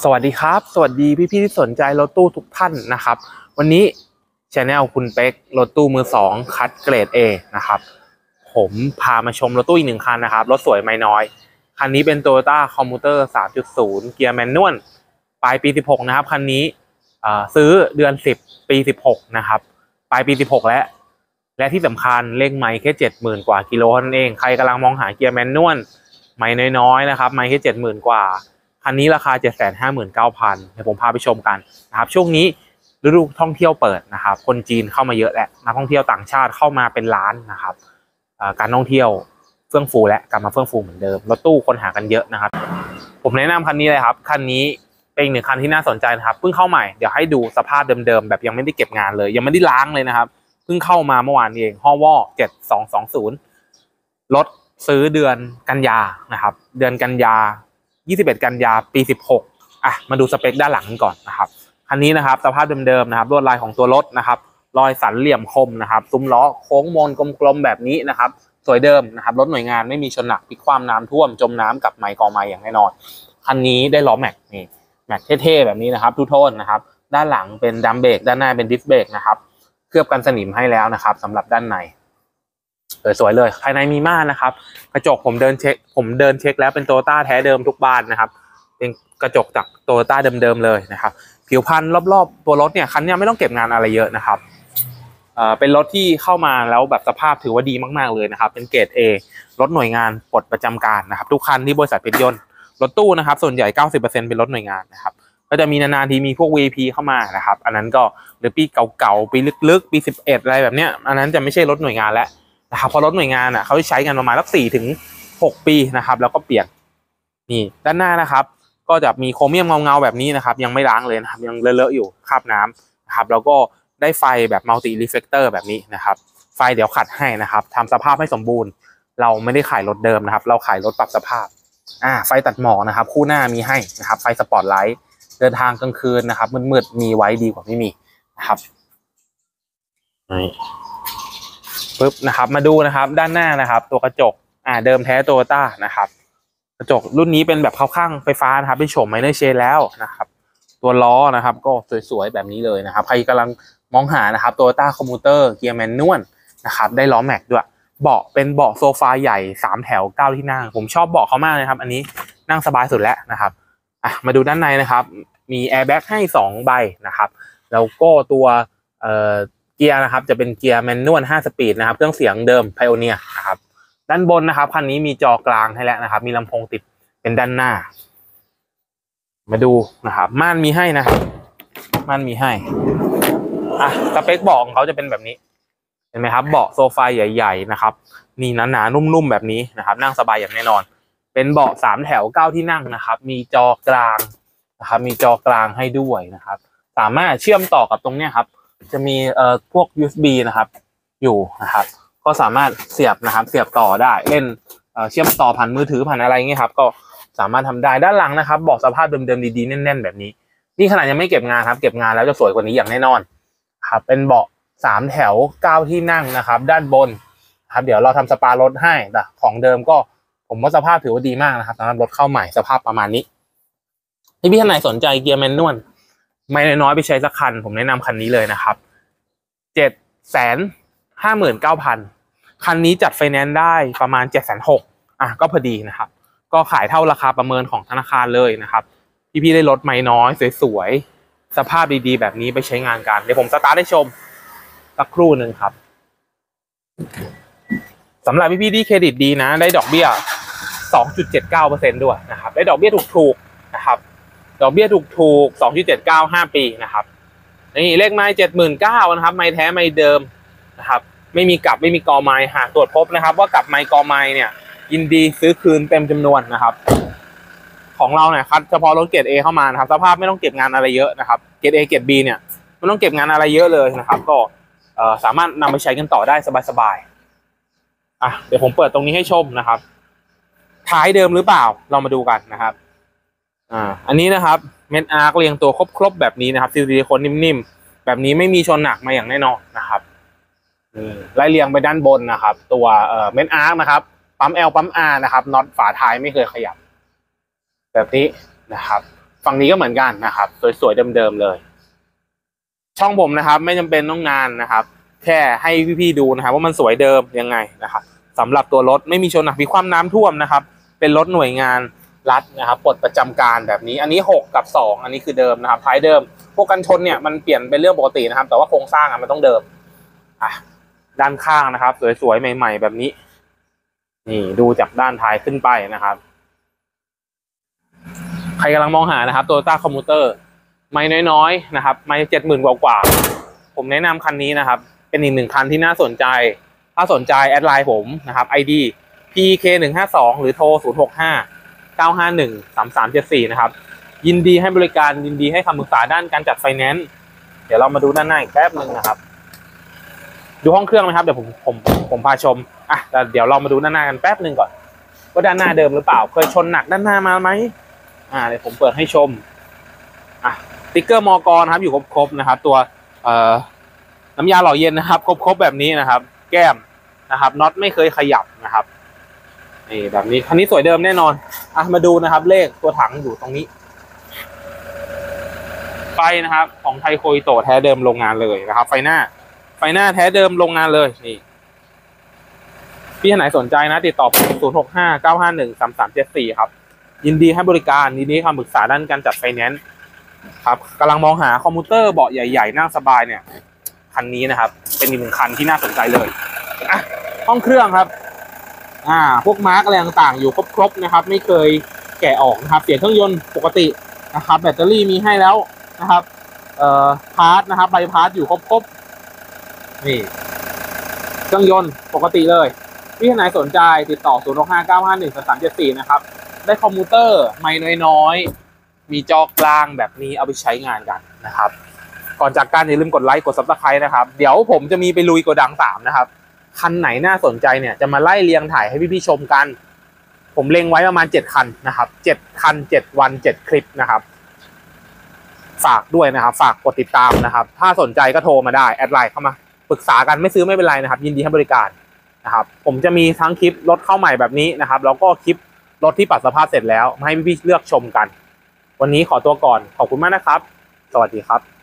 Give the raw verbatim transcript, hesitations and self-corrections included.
สวัสดีครับสวัสดีพี่ๆที่สนใจรถตู้ทุกท่านนะครับวันนี้ช anel คุณเป๊กรถตู้มือสองคัดเกรด A นะครับผมพามาชมรถตู้อีกหนึ่งคันนะครับรถสวยไม่น้อยคันนี้เป็น Toyota Commuter สามจุดศูนย์ เกียร์แมนนวลปลายปีสิบหกนะครับคันนี้ซื้อเดือนสิบปีสิบหกนะครับปลายปีสิบหกแล้วและที่สำคัญเลขไมล์แค่ เจ็ดหมื่น กว่ากิโลนั่นเองใครกำลังมองหาเกียร์แมนนวลไมล์น้อยๆนะครับไมล์แค่ เจ็ดหมื่น กว่าคันนี้ราคา เจ็ดแสนห้าหมื่นเก้าพัน เดี๋ยวผมพาไปชมกันนะครับช่วงนี้ฤดูท่องเที่ยวเปิดนะครับคนจีนเข้ามาเยอะแหละนักท่องเที่ยวต่างชาติเข้ามาเป็นล้านนะครับการท่องเที่ยวเฟื่องฟูและกลับมาเฟื่องฟูเหมือนเดิมรถตู้คนหากันเยอะนะครับผมแนะนำคันนี้เลยครับคันนี้เป็นอีกหนึ่งคันที่น่าสนใจนะครับเพิ่งเข้าใหม่เดี๋ยวให้ดูสภาพเดิมๆแบบยังไม่ได้เก็บงานเลยยังไม่ได้ล้างเลยนะครับเพิ่งเข้ามาเมื่อวานเองฮอวอเจ็ดสองสองศูนย์รถซื้อเดือนกันยานะครับเดือนกันยายี่สิบเอ็ดกันยาปีสิบหกอ่ะมาดูสเปคด้านหลังกันก่อนนะครับคันนี้นะครับสภาพเดิมๆนะครับลวดลายของตัวรถนะครับรอยสันเหลี่ยมคมนะครับซุ้มล้อโค้งมนกลมๆแบบนี้นะครับสวยเดิมนะครับรถหน่วยงานไม่มีชนหนักพลิกคว่ำน้ำท่วมจมน้ำกับไมค์กอไมค์อย่างแน่นอนคันนี้ได้ล้อแม็กนี่แม็กเท่ๆแบบนี้นะครับทูโทนนะครับด้านหลังเป็นดัมเบรกด้านหน้าเป็นดิสเบรกนะครับเคลือบกันสนิมให้แล้วนะครับสำหรับด้านในสวยเลยภายในมีม่านนะครับกระจกผมเดินเช็คผมเดินเช็คแล้วเป็นโตโยต้าแท้เดิมทุกบานนะครับเป็นกระจกจากโตโยต้าเดิมๆเลยนะครับผิวพรรณรอบๆตัวรถเนี่ยคันนี้ไม่ต้องเก็บงานอะไรเยอะนะครับเอ่อเป็นรถที่เข้ามาแล้วแบบสภาพถือว่าดีมากๆเลยนะครับเป็นเกรด A รถหน่วยงานปลดประจำการนะครับทุกคันที่บริษัทเพชรยนต์รถตู้นะครับส่วนใหญ่ เก้าสิบเปอร์เซ็นต์ เป็นรถหน่วยงานนะครับก็จะมีนานๆทีมีพวก วี ไอ พี เข้ามานะครับอันนั้นก็หรือปีเก่าๆปีลึกๆปีสิบเอ็ดอะไรแบบเนี้ยอันนั้นจะไม่ใช่รถหน่วยงานแล้วนะครับเพราะรถหน่วยงานอ่ะเขาใช้กันประมาณสักสี่ถึงหกปีนะครับแล้วก็เปลี่ยนนี่ด้านหน้านะครับก็จะมีโครเมียมเงาๆแบบนี้นะครับยังไม่ล้างเลยนะครับยังเลอะๆอยู่คราบน้ำนะครับแล้วก็ได้ไฟแบบมัลติรีเฟลเตอร์แบบนี้นะครับไฟเดี๋ยวขัดให้นะครับทำสภาพให้สมบูรณ์เราไม่ได้ขายรถเดิมนะครับเราขายรถปรับสภาพอ่าไฟตัดหมอกนะครับคู่หน้ามีให้นะครับไฟสปอตไลท์เดินทางกลางคืนนะครับมืดๆมีไว้ดีกว่าไม่มีนะครับนี่ปึ๊บนะครับมาดูนะครับด้านหน้านะครับตัวกระจกอ่าเดิมแท้โตโยต้านะครับกระจกรุ่นนี้เป็นแบบเข้าข้างไฟฟ้านะครับเป็นโฉมไมเนอร์เชนแล้วนะครับตัวล้อนะครับก็สวยๆแบบนี้เลยนะครับใครกำลังมองหานะครับโตโยต้าคอมมูเตอร์เกียร์แมนนวลนะครับได้ล้อแม็กด้วยเบาะเป็นเบาะโซฟาใหญ่สามแถวเก้าที่นั่งผมชอบเบาะเขามากเลยครับอันนี้นั่งสบายสุดแล้วนะครับอ่ะมาดูด้านในนะครับมีแอร์แบ็กให้สองใบนะครับแล้วก็ตัวเอ่อเกียร์นะครับจะเป็นเกียร์แมนนวลห้าสปีดนะครับเครื่องเสียงเดิม Pioneer นะครับด้านบนนะครับคันนี้มีจอกลางให้แล้วนะครับมีลำโพงติดเป็นด้านหน้ามาดูนะครับม่านมีให้นะครับม่านมีให้อ่ะสเปคเบาะของเขาจะเป็นแบบนี้เห็นไหมครับเบาะโซฟาใหญ่ๆนะครับนี่หนาๆนุ่มๆแบบนี้นะครับนั่งสบายอย่างแน่นอนเป็นเบาะสามแถวเก้าที่นั่งนะครับมีจอกลางนะครับมีจอกลางให้ด้วยนะครับสามารถเชื่อมต่อกับตรงเนี้ยครับจะมีเอ่อพวก ยู เอส บี นะครับอยู่นะครับก็สามารถเสียบนะครับเสียบต่อได้เล่นเอ่อเชื่อมต่อผ่านมือถือผ่านอะไรเงี้ยครับก็สามารถทำได้ด้านหลังนะครับเบาะสภาพเดิมๆดีๆแน่นๆแบบนี้นี่ขนาดยังไม่เก็บงานครับเก็บงานแล้วจะสวยกว่านี้อย่างแน่นอนครับเป็นเบาะสามแถวเก้าที่นั่งนะครับด้านบนครับเดี๋ยวเราทำสปารถให้แต่ของเดิมก็ผมว่าสภาพถือว่าดีมากนะครับสำหรับรถเข้าใหม่สภาพประมาณนี้ที่พี่ท่านไหนสนใจเกียร์แมนนวลไม่น้อยไปใช้สักคันผมแนะนำคันนี้เลยนะครับเจ็ดแสนห้าหมื่นเก้าพันคันนี้จัดไฟแนนซ์ได้ประมาณเจ็ดแสนหกอ่ะก็พอดีนะครับก็ขายเท่าราคาประเมินของธนาคารเลยนะครับพี่ๆได้รถไม่น้อยสวยๆสภาพดีๆแบบนี้ไปใช้งานกันเดี๋ยวผมสตาร์ทให้ชมสักครู่หนึ่งครับสำหรับพี่ๆที่เครดิตดีนะได้ดอกเบี้ย สองจุดเจ็ดเก้าเปอร์เซ็นต์ ด้วยนะครับได้ดอกเบี้ยถูกๆนะครับดอกเบี้ยถูกๆ สองจุดเจ็ดเก้า ห้าปีนะครับนี่เลขไมล์ เจ็ดหมื่นเก้าพัน นะครับไมล์แท้ไมล์เดิมนะครับไม่มีกลับไม่มีกอไมล์หากตรวจพบนะครับว่ากลับไมล์กอไมล์เนี่ยยินดีซื้อคืนเต็มจำนวนนะครับของเราเนี่ยคัดเฉพาะรถเกรด A เข้ามานะครับสภาพไม่ต้องเก็บงานอะไรเยอะนะครับเกรด A เกรด B เนี่ยไม่ต้องเก็บงานอะไรเยอะเลยนะครับก็เอ่อสามารถนำไปใช้กันต่อได้สบายๆอ่ะเดี๋ยวผมเปิดตรงนี้ให้ชมนะครับท้ายเดิมหรือเปล่าเรามาดูกันนะครับอ่าอันนี้นะครับเม็ดอาร์คเรียงตัวครบๆแบบนี้นะครับซิลิโคนนิ่มๆแบบนี้ไม่มีชนหนักมาอย่างแน่นอนนะครับไล่เรียงไปด้านบนนะครับตัวเอ่อเม็ดอาร์คนะครับปั๊ม L ปั๊ม R นะครับน็อตฝาท้ายไม่เคยขยับแบบนี้นะครับฝั่งนี้ก็เหมือนกันนะครับสวยๆเดิมๆเลยช่องผมนะครับไม่จำเป็นต้องนานนะครับแค่ให้พี่ๆดูนะครับว่ามันสวยเดิมยังไงนะครับสำหรับตัวรถไม่มีชนหนักมีความน้ำท่วมนะครับเป็นรถหน่วยงานรัฐนะครับปลดประจำการแบบนี้อันนี้หกกับสองอันนี้คือเดิมนะครับท้ายเดิมพวกกันชนเนี่ยมันเปลี่ยนเป็นเรื่องปกตินะครับแต่ว่าโครงสร้างอ่ะมันต้องเดิมอ่ะด้านข้างนะครับสวยๆใหม่ๆแบบนี้นี่ดูจากด้านท้ายขึ้นไปนะครับใครกำลังมองหานะครับ Toyota Commuter ไม่น้อยๆนะครับไม่เจ็ดหมื่นกว่าๆผมแนะนำคันนี้นะครับเป็นอีกหนึ่งคันที่น่าสนใจถ้าสนใจแอดไลน์ผมนะครับ ไอ ดี พี เค หนึ่งห้าสอง หรือโทรศูนย์หกห้า เก้าห้าหนึ่ง สามสามเจ็ดสี่นะครับยินดีให้บริการยินดีให้คำปรึกษาด้านการจัดไฟแนนซ์เดี๋ยวเรามาดูด้านหน้าอีกแป๊บนึงนะครับดูห้องเครื่องนะครับเดี๋ยวผมผมผมพาชมอ่ะแต่เดี๋ยวเรามาดูด้านหน้ากันแป๊บนึงก่อนว่าด้านหน้าเดิมหรือเปล่าเคยชนหนักด้านหน้ามาไหมอ่าเดี๋ยวผมเปิดให้ชมอ่ะสติ๊กเกอร์มอกรนะครับอยู่ครบๆนะครับตัวเอ่อน้ำยาหล่อเย็นนะครับครบๆแบบนี้นะครับแก้มนะครับน็อตไม่เคยขยับนะครับนี่แบบนี้คันนี้สวยเดิมแน่นอนอ่ะมาดูนะครับเลขตัวถังอยู่ตรงนี้ไฟนะครับของไทโคอิโตะแท้เดิมโรงงานเลยนะครับไฟหน้าไฟหน้าแท้เดิมโรงงานเลยนี่พี่ท่านไหนสนใจนะติดต่อศูนย์หกห้า เก้าห้าหนึ่ง สามสามเจ็ดสี่ครับยินดีให้บริการยินดีให้คำปรึกษาด้านการจัดไฟแนนซ์ครับกำลังมองหาคอมพิวเตอร์เบาะใหญ่ๆนั่งสบายเนี่ยคันนี้นะครับเป็นอีกหนึ่งคันที่น่าสนใจเลยอ่ะห้องเครื่องครับอ่าพวกมาร์กอะไรต่างๆอยู่ครบๆนะครับไม่เคยแกะออกนะครับเปลี่ยนเครื่องยนต์ปกตินะครับแบตเตอรี่มีให้แล้วนะครับเอ่อพาร์ทนะครับใบพาร์ทอยู่ครบๆนี่เครื่องยนต์ปกติเลยที่ท่านไหนสนใจติดต่อศูนย์หกห้า เก้าห้าหนึ่ง สามสามเจ็ดสี่นะครับได้คอมพิวเตอร์ไม่น้อยๆมีจอกลางแบบนี้เอาไปใช้งานกันนะครับก่อนจากการอย่าลืมกดไลค์กดซับสไครต์นะครับเดี๋ยวผมจะมีไปลุยโกดังสามนะครับคันไหนน่าสนใจเนี่ยจะมาไล่เรียงถ่ายให้พี่ๆชมกันผมเล็งไว้ประมาณเจ็ดคันนะครับเจ็ดคันเจ็ดวันเจ็ดคลิปนะครับฝากด้วยนะครับฝากกดติดตามนะครับถ้าสนใจก็โทรมาได้แอดไลน์เข้ามาปรึกษากันไม่ซื้อไม่เป็นไรนะครับยินดีให้บริการนะครับผมจะมีทั้งคลิปรถเข้าใหม่แบบนี้นะครับแล้วก็คลิปรถที่ปรับสภาพเสร็จแล้วมาให้พี่ๆเลือกชมกันวันนี้ขอตัวก่อนขอบคุณมากนะครับสวัสดีครับ